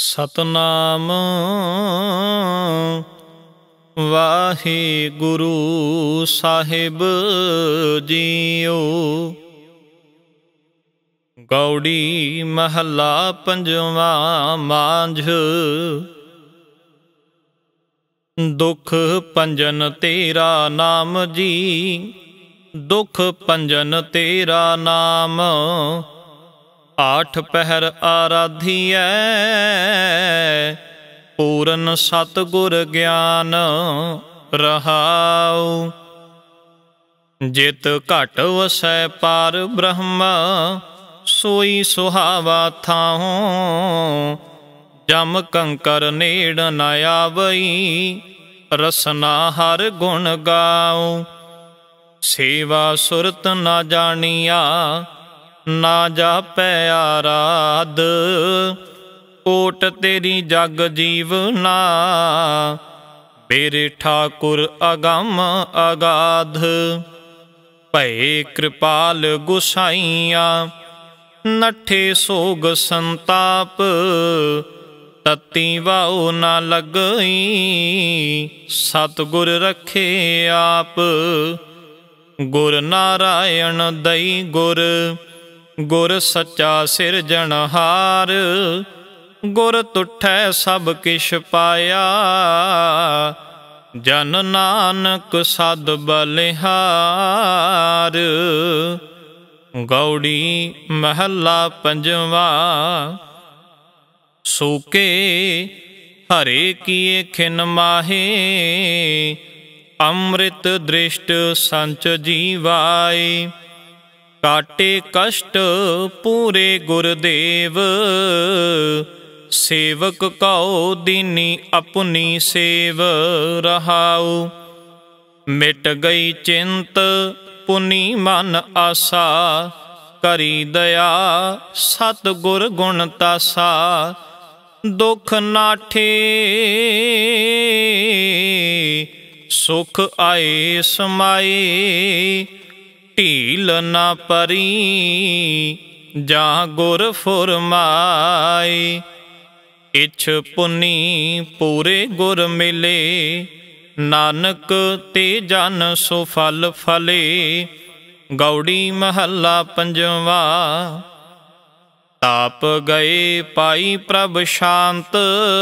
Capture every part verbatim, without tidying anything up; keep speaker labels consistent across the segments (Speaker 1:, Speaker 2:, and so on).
Speaker 1: सतनाम वाहिगुरु साहिब जीओ। गौड़ी महला पंजवा मांझ। दुख पंजन तेरा नाम जी, दुख पंजन तेरा नाम। आठ पहर आराधियै पूरन सतगुर ज्ञान रहाऊ। जित घट वसै पार ब्रह्म, सोई सुहावा थाहों। जम कंकर नेड़ न आवई, रसना हर गुण गाओ। सेवा सुरत न जानिया, ना जापै आराध। कोट तेरी जग जीवना, मेरे ठाकुर अगम अगाध। भये कृपाल गुसाइया, नठे सोग संताप। तत्ती वाओ न लगई, सतगुर रखे आप। गुर नारायण दई गुर, गुर सच्चा सिरजनहार। गुर तुठै सब किश पाया, जन नानक सद बलिहार। गौड़ी महला पंजवा। सूके हरे किए खिन माहे, अमृत दृष्ट संच जीवाए। काटे कष्ट पूरे गुरदेव, सेवक कौ दीनी अपनी सेव रहाऊ। मिट गई चिंत पुनि मन आसा, करी दया सतगुर गुण तासा। दुख नाठे सुख आए समाए, ढील ना परी जा गुर फुरमाए। इछ पुनी पूरे गुर मिले, नानक ते जन सो फल फले। गौड़ी महला पंजवा। ताप गए पाई प्रभ शांत,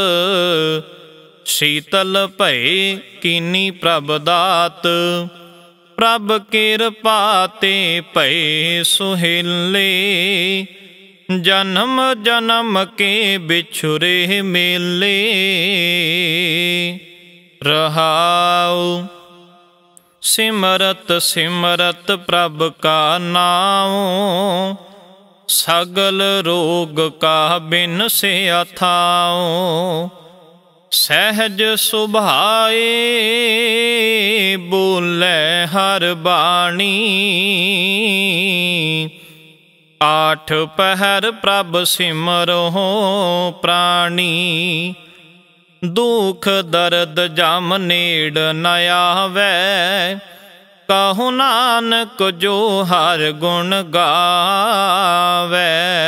Speaker 1: शीतल भये कीनी प्रभ दात। प्रभ किरपा ते भये सुहेले, जन्म जन्म के बिछुरे मेले रहाऊ। सिमरत सिमरत प्रभ का नाम, सगल रोग का बिन से अथाओ। सहज सुभाए बोले हर बाणी, आठ पहर प्रभ सिमरो प्राणी। दुख दर्द जम नेड़ न आवे, कहु नानक जो हर गुण गावे।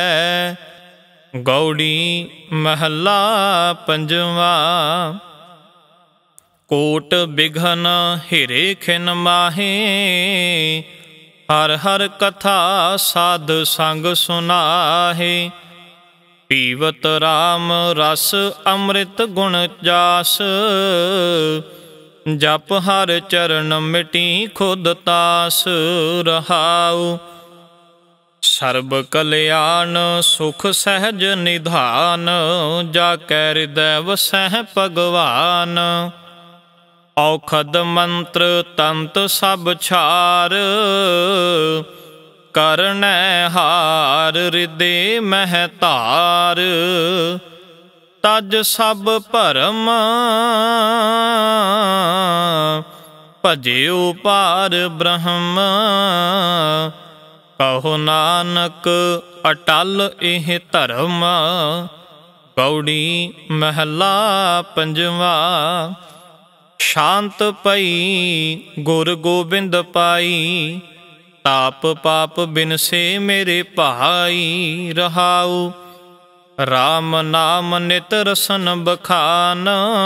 Speaker 1: गौड़ी महला पंजवा। कोट बिघन हिरे खिन माहे, हर हर कथा साध संग सुनाहे। पीवत राम रस अमृत गुण जास, जप हर चरण मिटी खुद तास रहाऊ। सर्ब कल्याण सुख सहज निधान, जाकै हृदय वसै भगवान। औखद मंत्र तंत सब छार, करनै हार हृदय मह तार। तज सब भरम भजियो पार ब्रह्म। कहो नानक अटल एह धर्म। गौड़ी महला पंजवा। शांत पई गुर गोबिंद पाई, ताप पाप बिन से मेरे भाई रहाऊ। राम नाम नित रसन बखान,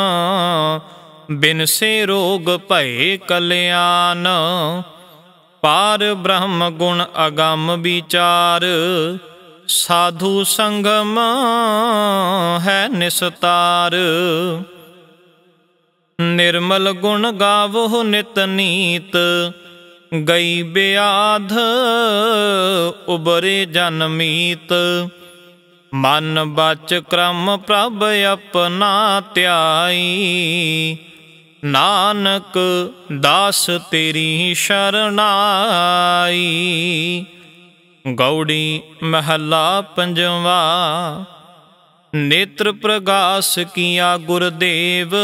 Speaker 1: बिन से रोग भय कल्याण। पार ब्रह्म गुण अगम विचार, साधु संगम है निस्तार। निर्मल गुण गावो नित नीत, गई ब्याध उबरे जन मीत। मन बच क्रम प्रभ अपना ध्याई, नानक दास तेरी शरणाई। गौड़ी महला पंजवा। नेत्र प्रगास किया गुरदेव,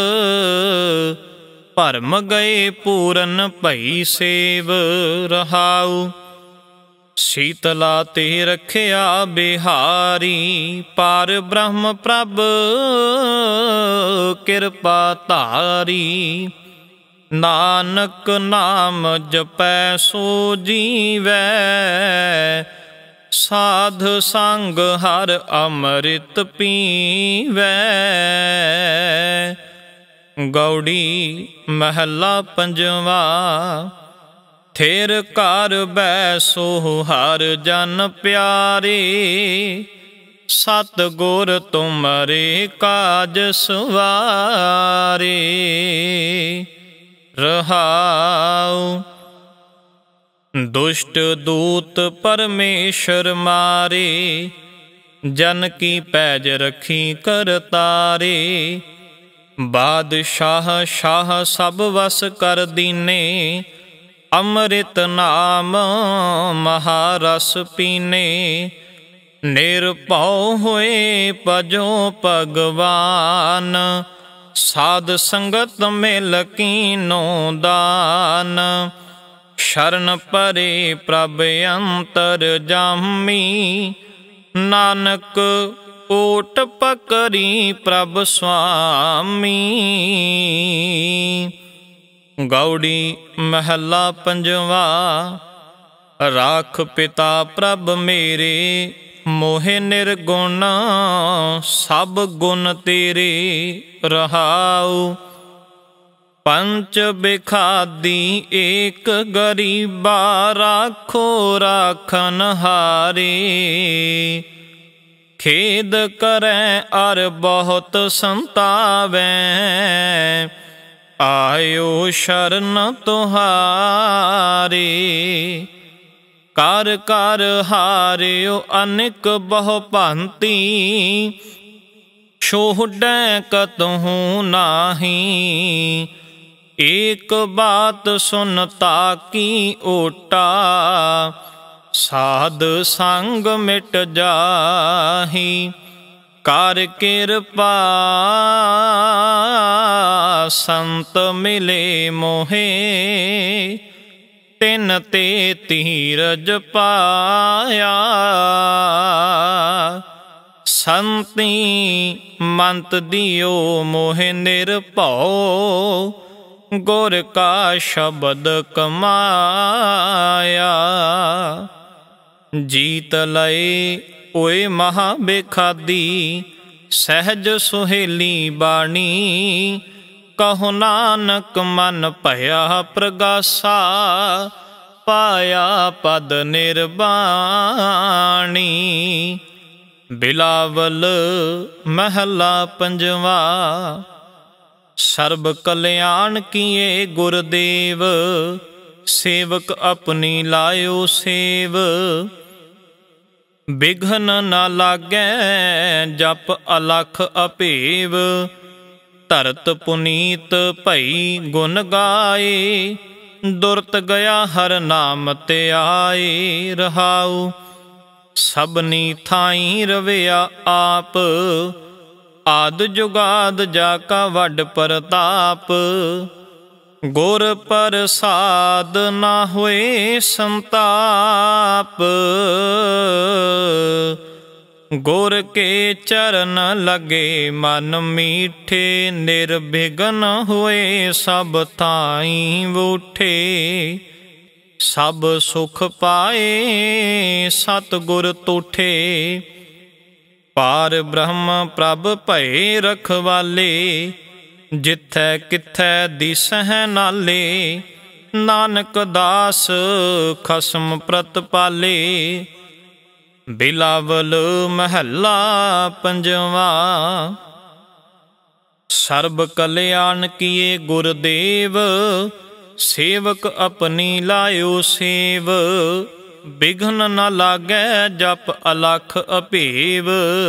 Speaker 1: भरम गए पूरन भई सेव। रहाऊ शीतला ते रखिया बिहारी, पार ब्रह्म प्रभ कृपा धारी। नानक नाम जपै सो जीवै, साध संग हर अमृत पीवै। गौड़ी महला पंजवा। थिर कर बैसो हर जन प्यारे, सत गुर तुमरे काज सवारे। रहाऊ दुष्ट दूत परमेश्वर मारे, जन की पैज रखी करतारे। बादशाह शाह सब वस कर दीने, अमृत नाम महारस पीने। निरभउ होए भजो भगवान, साध संगत मिल कीनो दान। शरण परे प्रभ अंतर जामी, नानक ओट पकड़ी प्रभ स्वामी। गौड़ी महला पंजवा। राख पिता प्रभ मेरे, मोहे निर्गुण सब गुण तेरे। रहाऊ पंच बिखादी एक गरीबा, राखो राखन हारे। खेद करें अर बहुत संतावें, आयो शरण तुहारे। कर कर हारियो अनिक बहु भांति, छोड़ै कतहु नाही। एक बात सुनता की ओटा, साध संग मिट जाही। कर कृपा संत मिले मोहे, तिन ते धीरज पाया। संती मंत दियो मोहे निर्भउ, गुर का शब्द कमाया। जीत लए ओए महाबेखादी, सहज सुहेली बाणी। कहो नानक मन भया प्रगासा, पाया पद निर्वाणी। बिलावल महला पंजवा। सर्ब कल्याण किए गुरदेव, सेवक अपनी लायो सेव। बिघन न लागै जप अलख अपेव, धरत पुनीत भई गुण गाए। दुरत गया हर नाम ते आए। रहाऊ सबनी थाई रविया आप, आद जुगाद जाका वड प्रताप। गुर प्रसाद ना होए संताप, गुर के चरण लगे मन मीठे। निर्विघन होए सब थाई बूठे, सब सुख पाए सतगुर तूठे। पार ब्रह्म प्रभ भये रखवाले, जिथै किथै दिसह नाले। नानक दास खसम प्रतपाले, बिलावल महला पंजवा। सर्ब कल्याण किए गुरदेव, सेवक अपनी लायो सेव। बिघन न लागै जप अलख अभेव,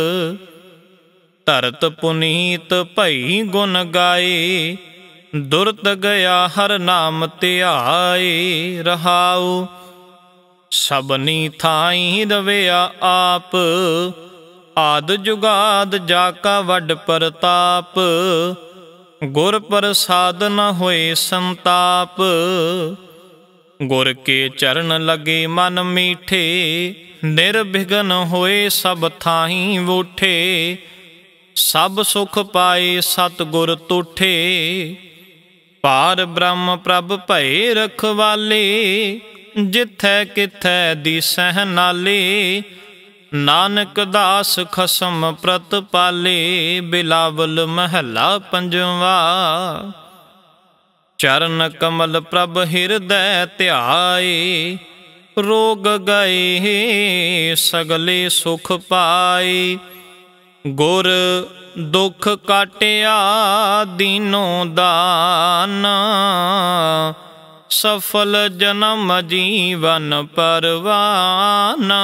Speaker 1: धरत पुनीत भई गुण गाए। दुरत गया हर नाम ध्याए रहाऊ, सबनी थाई रविया आप। आद जुगाद जाका वड प्रताप, गुर प्रसाद न होए संताप। गुर के चरण लगे मन मीठे, निर्विघन होए सब थाही वूठे। सब सुख पाए सतगुर तूठे, पार ब्रह्म प्रभ भये रखवाले। जिथै किथै दिसह नाले, नानक दास खसम प्रतपाले। बिलावल महला पंजवा। चरण कमल प्रभ हृदय ध्याए, रोग गए सगले सुख पाए। गुर दुख काटिया दीनो दान, सफल जन्म जीवन परवान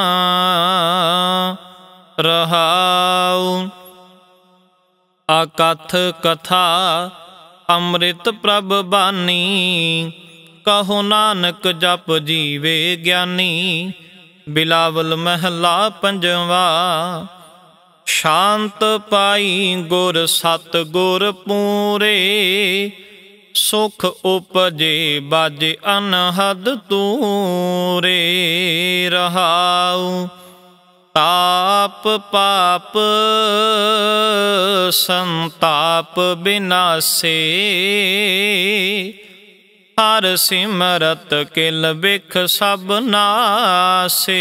Speaker 1: रहाऊ। अकथ कथा अमृत प्रभ बानी, कहो नानक जप जीवे ज्ञानी। बिलावल महला पंजवा। शांत पाई गुर सत गुर पूरे, सुख उपजे बाजे अनहद तूरे रहाऊ। ताप पाप संताप बिनासे, हर सिमरत किल बिख सब नासे।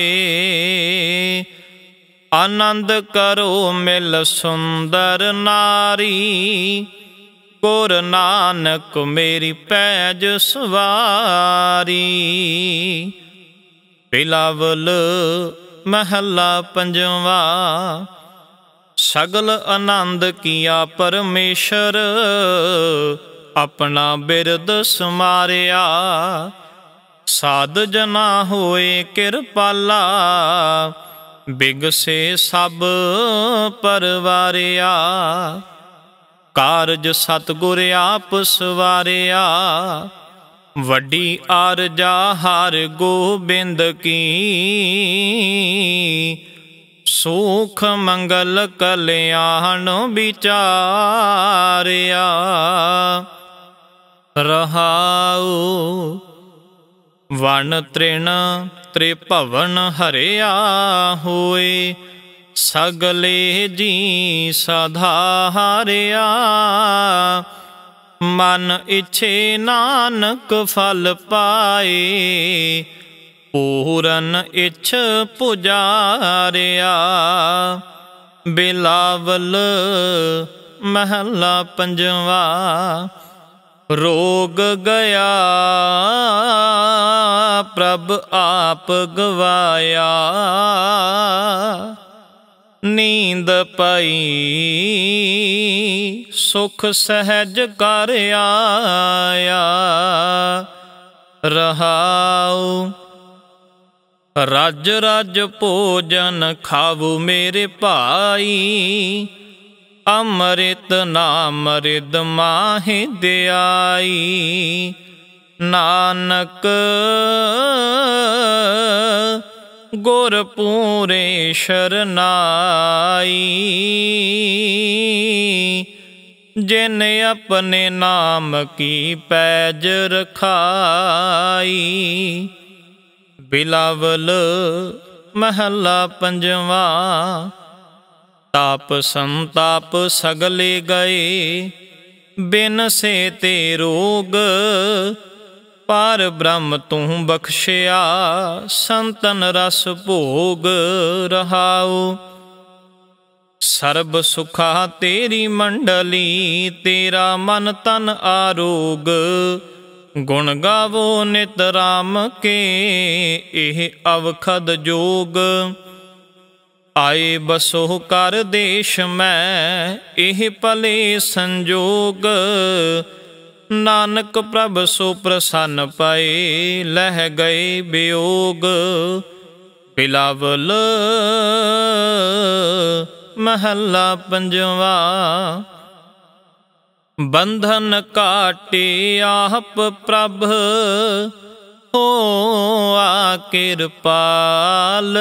Speaker 1: आनंद करो मिल सुंदर नारी, गुर नानक मेरी पैज सवारी। बिलावल महला पंजवा। सगल आनंद किया परमेश्वर, अपना बिरद समारिया। साध जना होए कृपाला, बिगसे सब परवारिया। कारज सतगुर आप सवारिया, वड्डी आरजा हर गोबिंद की। सुख मंगल कल्याण विचारिया रहाऊ। वन तृण त्रिभवन हरिया होए, सगले जी सधारिया। मन इच्छे नानक फल पाए, पूरन इच्छ पुजारिया। बिलावल महला पंजवा। रोग गया प्रभ आप गवाया, नींद पई सुख सहज कर आया रहाऊ। रज रज भोजन खावु मेरे भाई, अमृत नाम रिद माहि दयाई। नानक गुर पूरे शरनाई, जिन अपने नाम की पैज रखाई। बिलावल महला पंजवा। ताप संताप सगले गए, बिन से ते रोग। पार ब्रह्म तू बख्शिया, संतन रस भोग रहाऊ। ਸਰਬ ਸੁਖਾ ਤੇਰੀ ਮੰਡਲੀ, ਤੇਰਾ ਮਨ ਤਨ ਆਰੋਗ। ਗੁਣ ਗਾਵੋ ਨਿਤ ਰਾਮ ਕੇ, ਇਹ ਅਵਖਦ ਜੋਗ। ਆਏ ਬਸੋ ਕਰ ਦੇਸ਼ ਮੈਂ, ਇਹ ਭਲੇ ਸੰਜੋਗ। ਨਾਨਕ ਪ੍ਰਭ ਸੋ ਪ੍ਰਸੰਨ ਪਾਏ, ਲਹਿ ਗਏ ਵਿਯੋਗ। ਬਿਲਾਵਲ ਮਹੱਲਾ ਪੰਜਵਾ। ਬੰਧਨ ਕਾਟੇ ਆਪ ਪ੍ਰਭ, ਹੋਆ ਕਿਰਪਾਲ।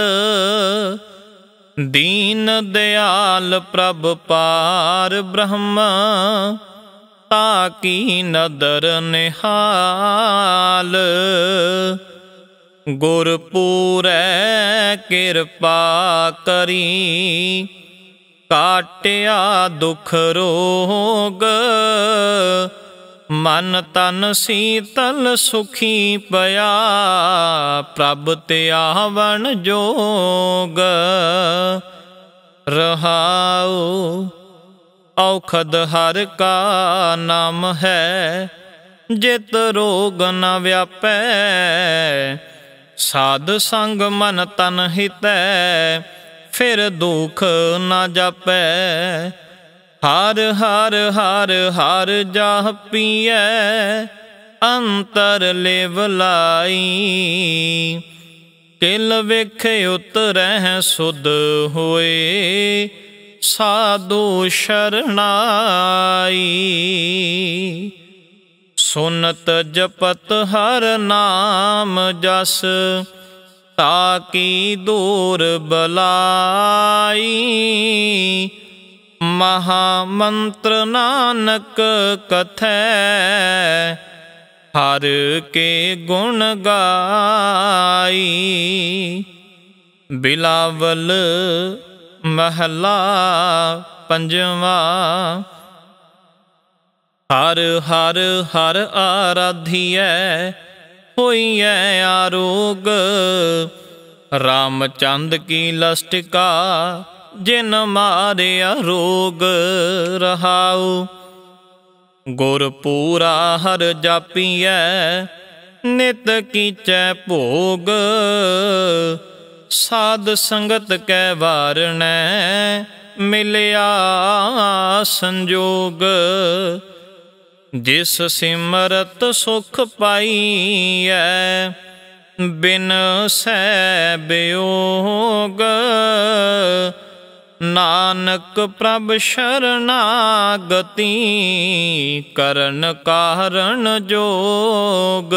Speaker 1: ਦੀਨ ਦਿਆਲ ਪ੍ਰਭ ਪਾਰ ਬ੍ਰਹਮ, ਤਾਕੀ ਨਦਰ ਨਿਹਾਲ। ਗੁਰ ਪੂਰੈ ਕਿਰਪਾ ਕਰੀ, ਕਾਟਿਆ ਦੁਖ ਰੋਗ। ਮਨ ਤਨ ਸੀਤਲ ਸੁਖੀ ਪਿਆ, ਪ੍ਰਭ ਤੇ ਆਵਣ ਜੋਗ। ਰਹਾਉ ਔਖਦ ਹਰ ਕਾ ਨਾਮ ਹੈ, ਜਿਤ ਰੋਗ ਨ ਵਿਆਪੈ। ਸਾਧ ਸੰਗ ਮਨ ਤਨ ਹਿਤੈ, ਫਿਰ ਦੁਖ ਨਾ ਜਾਪੈ। ਹਰ ਹਰ ਹਰ ਹਰ ਜਾਪੀਐ, ਅੰਤਰ ਲਿਵ ਲਾਈ। ਕਿਲ ਵੇਖੇ ਉਤਰੈ ਸੁਧ ਹੋਏ, ਸਾਧੂ ਸ਼ਰਨਾਈ। ਸੁਨਤ ਜਪਤ ਹਰ ਨਾਮ ਜਸ, ਤਾਕੀ ਦੂਰ ਬਲਾਈ। ਮਹਾ ਮੰਤਰ ਨਾਨਕ ਕਥੈ, ਹਰ ਕੇ ਗੁਣ ਗਾਈ। ਬਿਲਾਵਲ ਮਹੱਲਾ ਪੰਜਵਾ। ਹਰ ਹਰ ਹਰ ਆਰਾਧੀਐ, ਹੋਈਐ ਆਰੋਗ। ਰਾਮਚੰਦ ਕੀ ਲਸਟਿਕਾ, ਜਿਨ ਮਾਰਿਆ ਰੋਗ। ਰਹਾਉ ਗੁਰ ਪੂਰਾ ਹਰ ਜਾਪੀਐ, ਨਿਤ ਕੀਚੈ ਭੋਗ। ਸਾਧ ਸੰਗਤ ਕੈ ਵਾਰਣੈ, ਮਿਲਿਆ ਸੰਜੋਗ। ਜਿਸ ਸਿਮਰਤ ਸੁਖ ਪਾਈਐ, ਬਿਨ ਸੈ ਵਿਯੋਗ। ਨਾਨਕ ਪ੍ਰਭ ਸ਼ਰਨਾਗਤੀ, ਕਰਨ ਕਾਰਨ ਜੋਗ।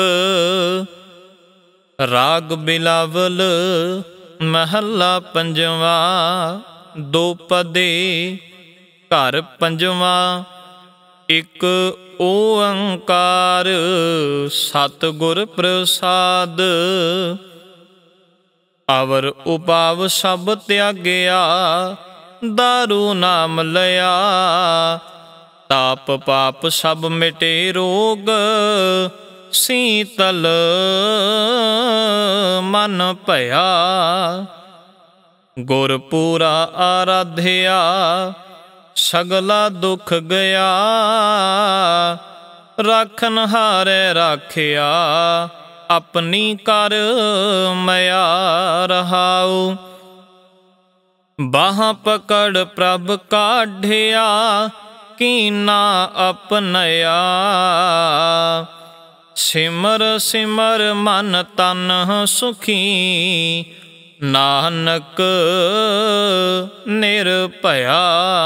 Speaker 1: ਰਾਗ ਬਿਲਾਵਲ ਮਹੱਲਾ ਪੰਜਵਾ। ਦੋ ਪਦੇ ਘਰ ਪੰਜਵਾ। ਇੱਕ ਓੰਕਾਰ ਸਤਿਗੁਰ ਪ੍ਰਸਾਦ। ਅਵਰ ਉਪਾਵ ਸਭ ਤਿਆਗਿਆ, ਦਾਰੂ ਨਾਮ ਲਿਆ। ਤਾਪ ਪਾਪ ਸਭ ਮਿਟੇ ਰੋਗ, ਸੀਤਲ ਮਨ ਭਇਆ। ਗੁਰ ਪੂਰਾ ਆਰਾਧਿਆ, ਸਗਲਾ ਦੁਖ ਗਿਆ। ਰਾਖਨ ਹਾਰੈ ਰਾਖਿਆ, ਆਪਣੀ ਕਰ ਮਿਆ। ਰਹਾਉ ਬਾਹਾਂ ਪਕੜ ਪ੍ਰਭ ਕਾਢਿਆ, ਕੀਨਾ ਆਪਨਿਆ। ਸਿਮਰ ਸਿਮਰ ਮਨ ਤਨ ਸੁਖੀ, ਨਾਨਕ ਨਿਰਭਇਆ।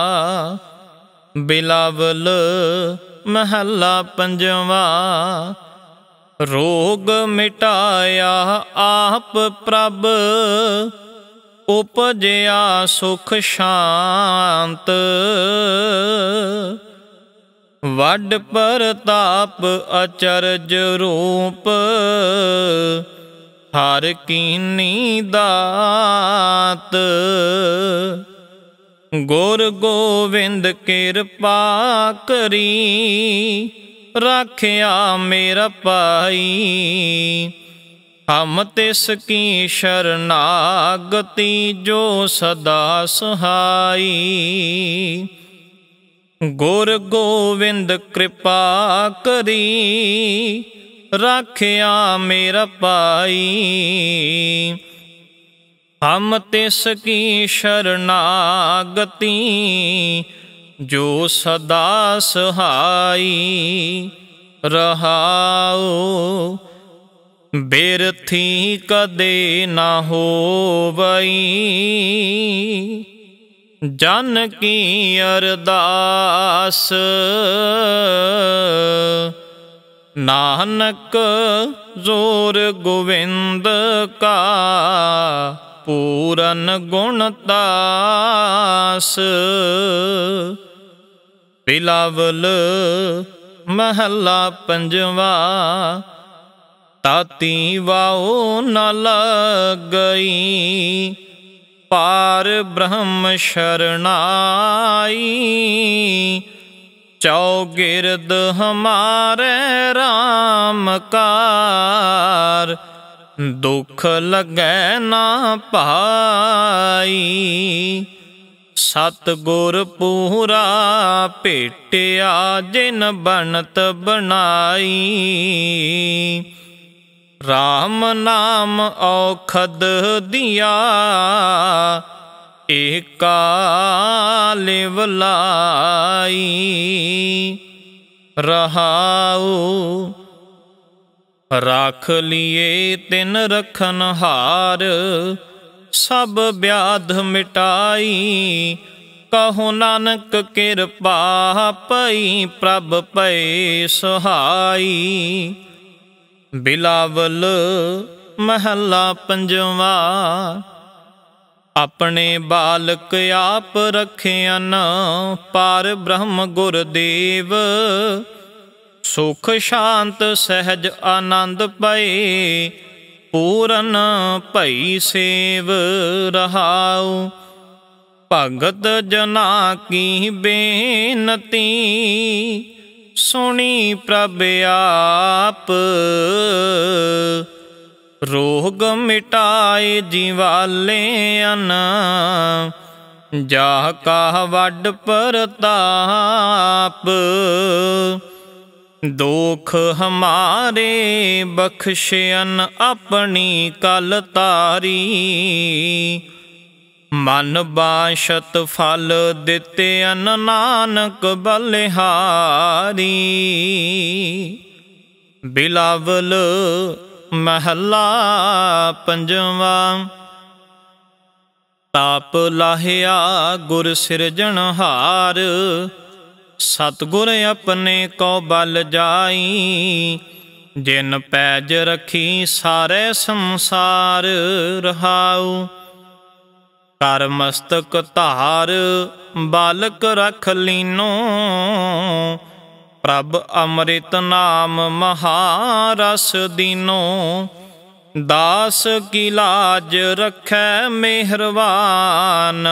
Speaker 1: ਬਿਲਾਵਲ ਮਹੱਲਾ ਪੰਜਵਾ। ਰੋਗ ਮਿਟਾਇਆ ਆਪ ਪ੍ਰਭ, ਉਪਜਿਆ ਸੁਖ ਸ਼ਾਂਤ। ਵੱਡ ਪ੍ਰਤਾਪ ਅਚਰਜ ਰੂਪ, ਹਰ ਕੀਨੀ ਦਾਤ। ਗੁਰ ਗੋਵਿੰਦ ਕਿਰਪਾ ਕਰੀ, ਰਾਖਿਆ ਮੇਰਾ ਭਾਈ। हम तिसकी शरणागति जो सदा सहाई। गुर गोविंद कृपा करी राखिया मेरा पाई। हम तिसकी शरणागति जो सदा सहाई। रहाओ बिरथी कदे न होवई। जन की अरदास नानक जोर गोविंद का पूरन गुणतास। बिलावल महला पंजवा। ताती वाओ न लगई पार ब्रह्म शरणाई। चौगिरद हमारे राम कार दुख लगे ना पाई। सतगुर पूरा भेटिया जिन बनत बनाई। राम नाम औखद दिया एका लिवलाई। रहाऊ राख लिए तिन रखन हार सब व्याध मिटाई। कहो नानक कृपा पई प्रभ पै सहाई। बिलावल महला पंजवा। अपने बालक आप रखियन पार ब्रह्म गुरदेव। सुख शांत सहज आनंद पए पूरन भई सेव। रहाऊ भगत जना की बेनती सुनी प्रभ आप। रोग मिटाए जीवाले अन जा का वड परताप। दुख हमारे बख्शियन अपनी कल तारी। मन बाशत फल दिते अन नानक बलिहारी। बिलावल महला पंजवा। ताप लाहिया गुर सिरजनहार। सतगुर अपने को बल जाई। जिन पैज रखी सारे संसार। रहाऊ कर मस्तक धार बालक रख लीनो। प्रभ अमृत नाम महारस दीनो। दास की लाज रखै मेहरबान।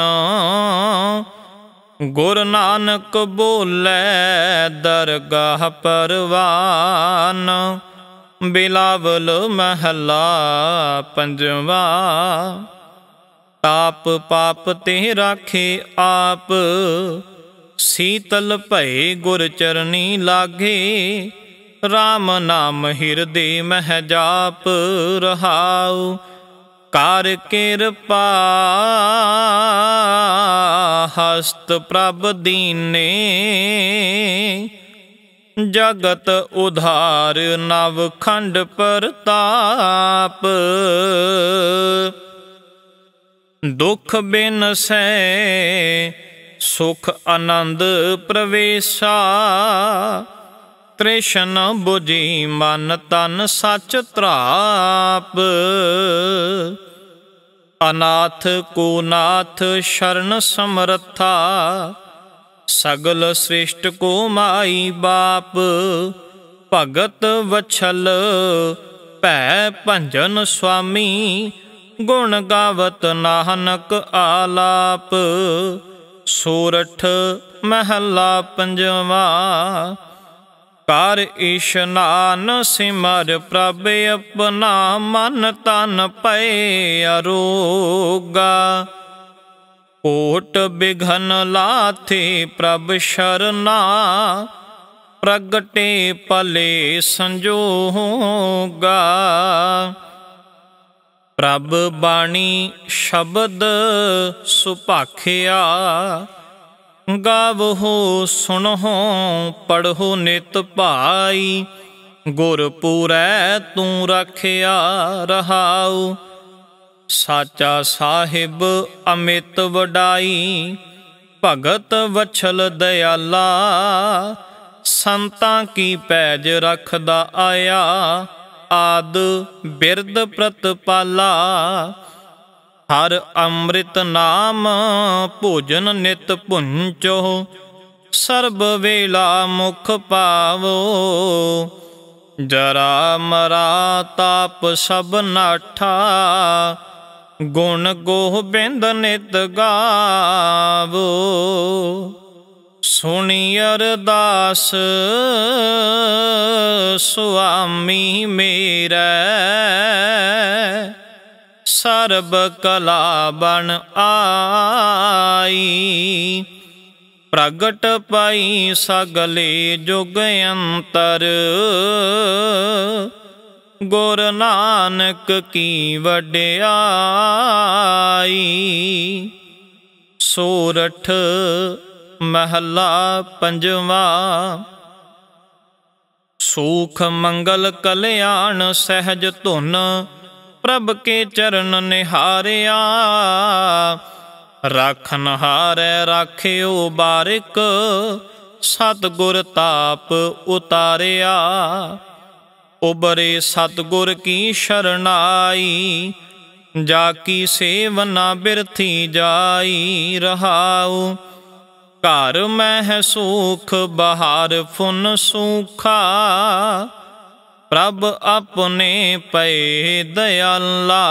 Speaker 1: गुर नानक बोले दरगाह परवान। बिलावल महला पंजवा। ताप पाप ते राखे आप शीतल भय गुर चरनी लागे। राम नाम हिरदे मह जाप। रहाऊ कार कृपा हस्त प्रभ दीने। जगत उधार नव खंड परताप। दुख बिन सै सुख आनंद प्रवेशा। तृष्ण बुझी मन तन सच त्राप। अनाथ को नाथ शरण समर्था। सगल सृष्ट को माई बाप। भगत वछल भै भंजन स्वामी। गुण गावत नानक आलाप। सोरठ महला पंजवा। ਕਰ ਇਸ਼ਨਾਨ ਸਿਮਰ ਪ੍ਰਭ ਆਪਣਾ, ਮਨ ਤਨ ਪਏ ਅਰੋਗਾ। ਕੋਟ ਬਿਘਨ ਲਾਥੇ ਪ੍ਰਭ ਸ਼ਰਨਾ, ਪ੍ਰਗਟੇ ਭਲੇ ਸੰਜੋਗਾ। ਪ੍ਰਭ ਬਾਣੀ ਸ਼ਬਦ ਸੁਭਾਖਿਆ, ਗਾਵਹੋ ਸੁਣਹੁ ਪੜ੍ਹੋ ਨਿਤ ਭਾਈ। ਗੁਰਪੁਰੈ ਤੂੰ ਰਖਿਆ ਰਹਾਉ, ਸਾਚਾ ਸਾਹਿਬ ਅਮਿਤ ਵਡਾਈ। ਭਗਤ ਵਛਲ ਦਇਆਲਾ, ਸੰਤਾਂ ਕੀ ਪੈਜ ਰਖਦਾ ਆਇਆ। ਆਦ ਬਿਰਦ ਪ੍ਰਤਪਾਲਾ, ਹਰ ਅੰਮ੍ਰਿਤ ਨਾਮ ਭੋਜਨ ਨਿਤ ਭੁੰਚੋ। ਸਰਬ ਵੇਲਾ ਮੁਖ ਪਾਵੋ, ਜਰਾ ਮਰਾ ਤਾਪ ਸਭ ਨਾਠਾ। ਗੁਣ ਗੋਬਿੰਦ ਨਿਤ ਗਾਵੋ, ਸੁਣੀ ਅਰਦਾਸ ਸੁਆਮੀ ਮੇਰਾ। ਸਰਬ ਕਲਾ ਬਣ ਆਈ, ਪ੍ਰਗਟ ਪਾਈ ਸਗਲੇ ਜੁਗ ਅੰਤਰ। ਗੁਰ ਨਾਨਕ ਕੀ ਵਡਿਆਈ, ਸੋਰਠ ਮਹਲਾ ਪੰਜਵਾ। ਸੂਖ ਮੰਗਲ ਕਲਿਆਣ ਸਹਿਜ ਧੁਨ, ਪ੍ਰਭ ਕੇ ਚਰਨ ਨਿਹਾਰਿਆ। ਰਾਖਨ ਹਾਰੈ ਰਾਖਿਓ ਬਾਰਿਕ, ਸਤਿਗੁਰ ਤਾਪ ਉਤਾਰਿਆ। ਉਬਰੇ ਸਤਿਗੁਰ ਕੀ ਸ਼ਰਨਾਈ, ਜਾ ਕੀ ਸੇਵਨਾ ਬਿਰਥੀ ਜਾਈ। ਰਹਾਉ ਘਰ ਮਹਿ ਸੂਖ, ਬਾਹਰ ਫੁਨ ਸੂਖਾ। ਪ੍ਰਭ ਆਪਣੇ ਪਏ ਦਇਆਲਾ,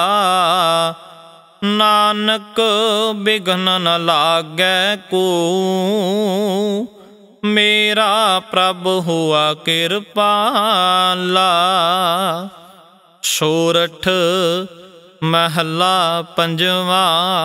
Speaker 1: ਨਾਨਕ ਬਿਘਨ ਨ ਲਾਗੈ ਕੋ। ਮੇਰਾ ਪ੍ਰਭ ਹੁਆ ਕਿਰਪਾਲਾ। ਸੋਰਠ ਮਹਲਾ ਪੰਜਵਾ।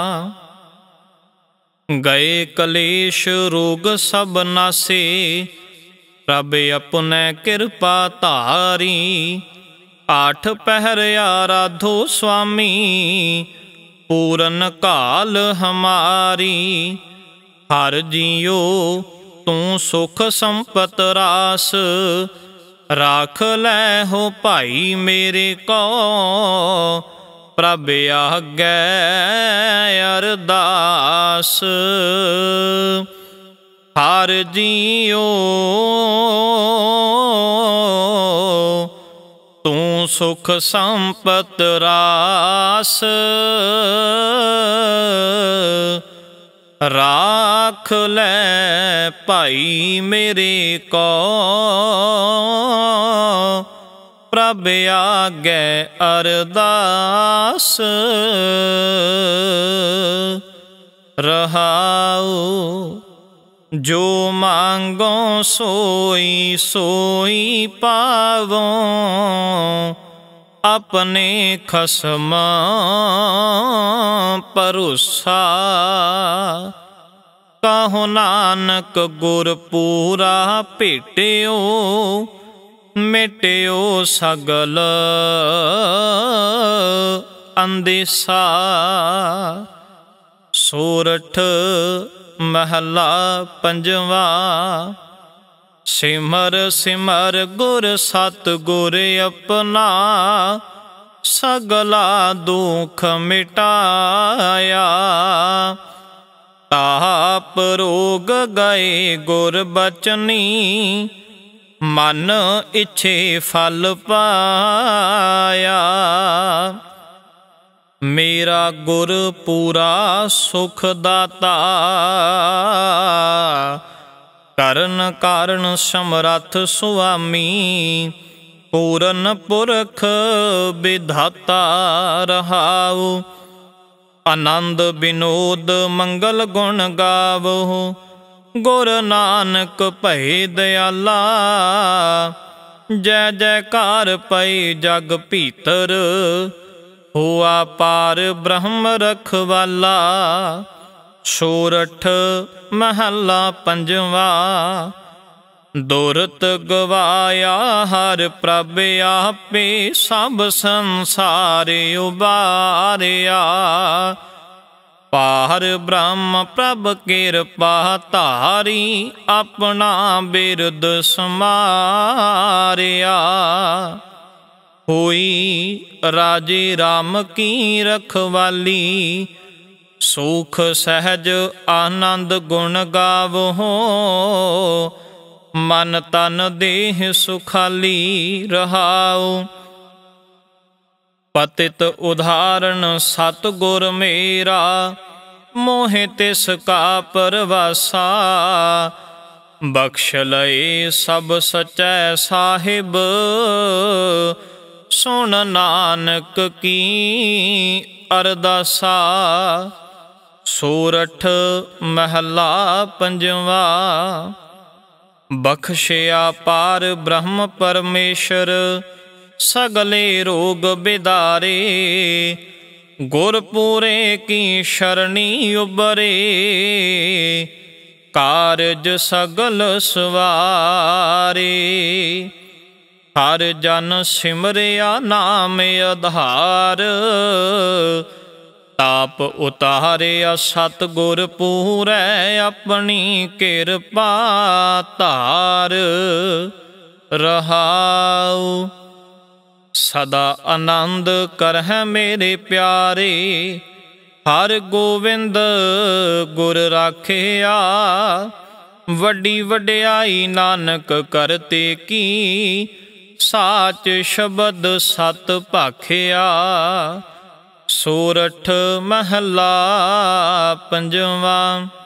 Speaker 1: ਗਏ ਕਲੇਸ਼ ਰੋਗ ਸਭ ਨਾਸੇ, ਪ੍ਰਭ ਆਪਣੇ ਕਿਰਪਾ ਧਾਰੀ। ਆਠ ਪਹਿਰ ਆਰਾਧੋ ਸੁਆਮੀ, ਪੂਰਨ ਕਾਲ ਹਮਾਰੀ। ਹਰ ਜੀਓ ਤੂੰ ਸੁਖ ਸੰਪਤ ਰਾਸ, ਰਾਖ ਲੈ ਹੋ ਭਾਈ ਮੇਰੇ ਕੋ। ਪ੍ਰਭ ਆਗੈ ਅਰਦਾਸ, ਹਰ ਜੀਓ ਤੂੰ ਸੁਖ ਸੰਪਤ ਰਾਸ। ਰਾਖ ਲੈ ਭਾਈ ਮੇਰੇ ਕੋ। ਪ੍ਰਭ ਆਗੈ ਅਰਦਾਸ। ਰਹਾਉ ਜੋ ਮੰਗੋ ਸੋਈ ਸੋਈ ਪਾਵੋ, ਆਪਣੇ ਖਸਮ ਭਰੋਸਾ। ਕਹੋ ਨਾਨਕ ਗੁਰ ਪੂਰਾ ਭੇਟਿਓ, ਮਿਟਿਓ ਸਗਲ ਅੰਦੇਸਾ। ਸੋਰਠ ਮਹਲਾ ਪੰਜਵਾ। ਸਿਮਰ ਸਿਮਰ ਗੁਰ ਸਤਿਗੁਰ ਆਪਣਾ, ਸਗਲਾ ਦੁਖ ਮਿਟਾਇਆ। ਤਾਪ ਰੋਗ ਗਏ ਗੁਰ ਬਚਨੀ, ਮਨ ਇੱਛੇ ਫਲ ਪਾਇਆ। ਮੇਰਾ ਗੁਰ ਪੂਰਾ ਸੁਖ ਦਾਤਾ, ਕਰਨ ਕਾਰਨ ਸਮਰੱਥ ਸੁਆਮੀ। ਪੂਰਨ ਪੁਰਖ ਵਿਧਾਤਾ ਰਹਾਉ, ਆਨੰਦ ਬਿਨੋਦ ਮੰਗਲ ਗੁਣ ਗਾਵੋ। गुर नानक भय दयाला। जय जयकार पई जग भीतर, हुआ पार ब्रह्म रखवाला। सोरठ महला पंजवा। दुरत गवाया हर प्रभ आपे, सब संसार उबारिया। पार ब्रह्म प्रभ किरपा धारी, अपना बिरद समारिया। होई राजे राम की रखवाली, सुख सहज आनंद गुण गावो। मन तन देह सुखाली रहाओ। पतित उदाहरण सतगुर मेरा, मोहे तिसका परवासा। बख्श लए सब सचै साहिब, सुन नानक की अरदासा। सोरठ महला पंजवा। बख्शिया पार ब्रह्म परमेश्वर, सगले रोग बिदारे। गुरपुरे की शरणी उबरे, कारज सगल सवारे। हर जन सिमरिया नाम आधार, ताप उतारिया सतगुर पूरै। अपनी किरपा धार रहाऊ। सदा आनंद करह मेरे प्यारे, हर गोविंद गुर राखिया। वड्डी वड्याई नानक करते की, साच शब्द सत भाखिया। सोरठ महला पंजवा।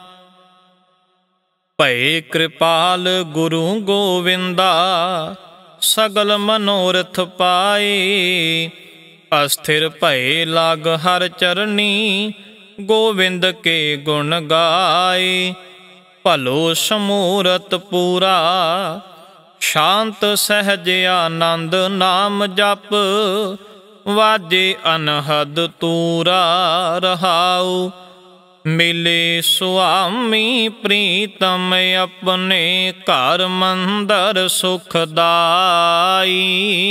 Speaker 1: भय कृपाल गुरु गोविंदा, सगल मनोरथ पाए। अस्थिर भय लाग हर चरनी, गोविंद के गुण गाए। भलो समूरत पूरा, शांत सहज आनंद नाम जप। वाजे अनहद तूरा रहाऊ। मिले स्वामी प्रीतम, अपने घर मंदर सुखदाई।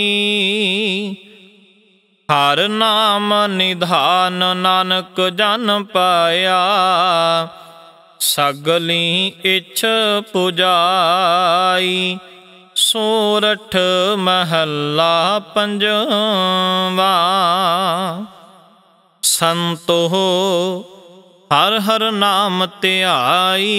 Speaker 1: हर नाम निधान नानक जन पाया, सगली इच्छ पुजाई। सोरठ महला पंजवा। संतो हर हर नाम ध्याई,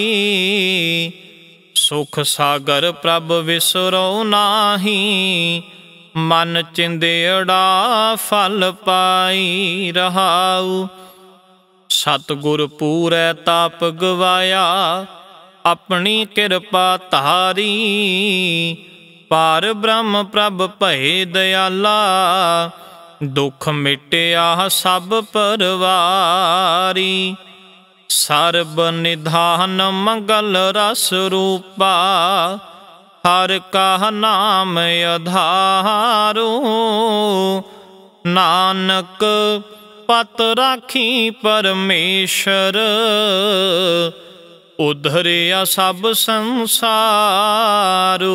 Speaker 1: सुख सागर प्रभ विसरो नाही। मन चिंदेड़ा फल पाई रहाऊ। सतगुर पूरै ताप गवाया, अपनी किरपा धारी। पार ब्रह्म प्रभ भय दयाला, दुख मिटिया सब परवारी। सर्ब निधान मंगल रस रूपा, हर का नाम आधारो। नानक पत राखी परमेश्वर, उधरिया सब संसारो।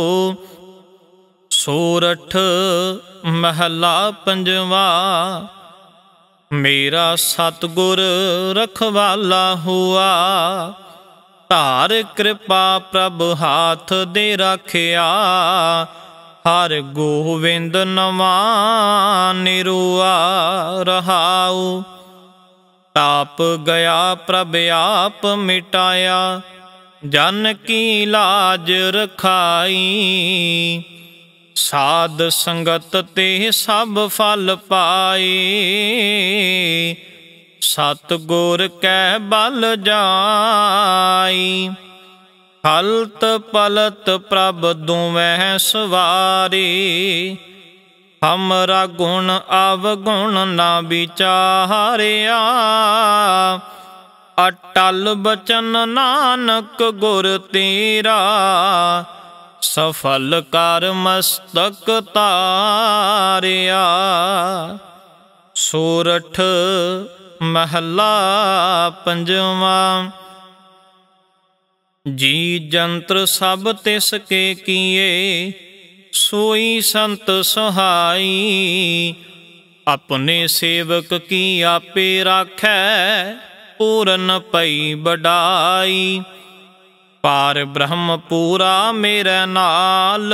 Speaker 1: सोरठ महला पंजवा। मेरा सतगुर रखवाला हुआ, धार कृपा प्रभ हाथ दे रखिया। हर गोविंद नवा निरुआ रहाऊ। ताप गया प्रभ आप मिटाया, जन की लाज रखाई। साध संगत ते सब फल पाए, सतगुर कै बल जाई। हलत पलत प्रभ दुवै सवारी, हमरा गुण अवगुण ना विचारिया। अटल बचन नानक गुर तेरा, सफल कर मस्तक तारिया। सोरठ महला पंजवा। जी जंत्र सब तिसके किए, सोई संत सहाई। अपने सेवक की आपे राखै, पूरन पई बड़ाई। पार ब्रह्म पूरा मेरे नाल,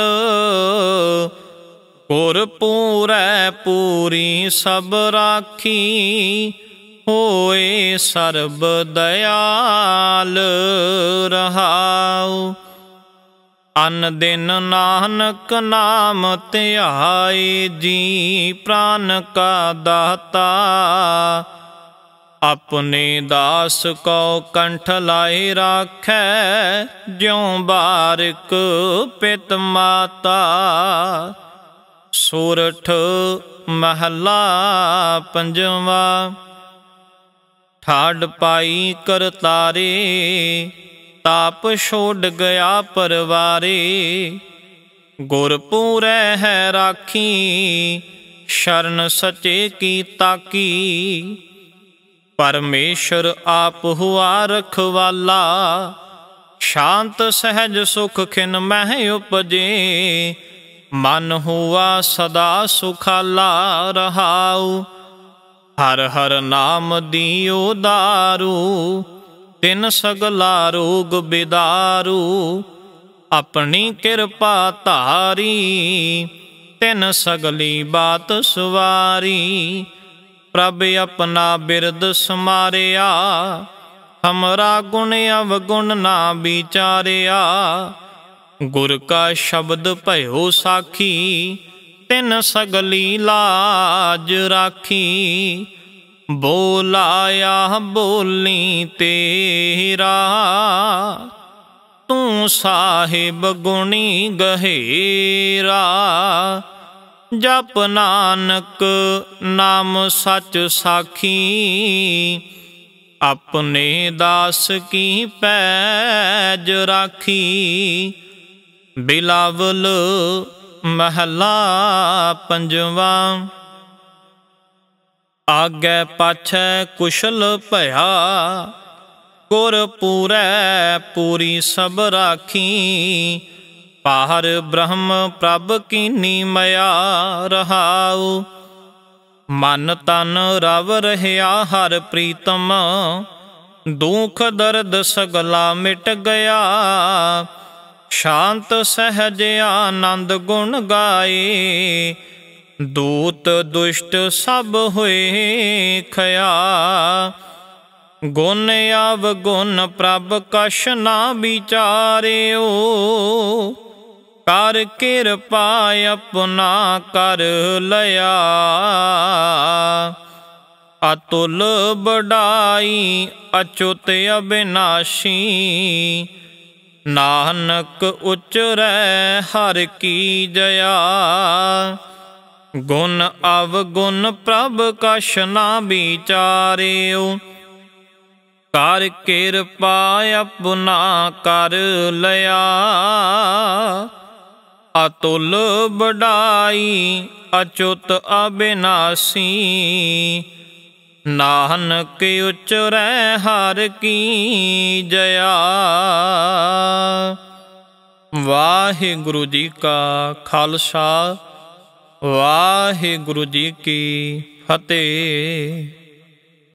Speaker 1: गुर पूरै पूरी सब राखी। होए सर्ब दयाल रहाऊ। अन दिन नानक नाम ध्याए, जी प्राण का दाता। अपने दास को कंठ लाए राखै, ज्यों बारिक पित माता। सोरठ महला पंजवा। ठाड पाई करतारे, ताप छोड़ गया परवारे। गुर पूरै है राखी, शरण सचे की ताकी। परमेश्वर आप हुआ रखवाला, शांत सहज सुख खिन मह उपजे। मन हुआ सदा सुखाला रहाऊ। हर हर नाम दियो दारू, तिन सगला रोग बिदारू। अपनी कृपा धारी, तिन सगली बात सवारी। प्रभ अपना बिरद समारिया, हमरा गुण अवगुण ना विचारिया। गुर का शब्द भयो साखी, तिन सगली लाज राखी। बोलाया बोली तेरा, तू साहिब गुणी गहेरा। जप नानक नाम सच साखी, अपने दास की पैज राखी। बिलावल महला पंजवा। आगे पाछै कुशल भया, गुर पूरै पूरी सब राखी। पार ब्रह्म प्रभ कीनी मया रहाऊ। मन तन रव रहया हर प्रीतम, दुख दर्द सगला मिट गया। शांत सहज आनंद गुण गाए, दूत दुष्ट सब हुए खया। गुण अवगुण प्रभ कछ ना विचारियो, कर कृपा अपना कर लया। अतुल बड़ाई अच्युत अविनाशी, नानक उच्चरै हर की जया। गुण अवगुण प्रभ कछ ना विचारियो, कर कृपा अपना कर लया। अतुल बड़ाई अच्युत अविनाशी, नानक उच्चरै हर की जया। वाहिगुरु जी का खालसा, वाहिगुरु जी की फतेह।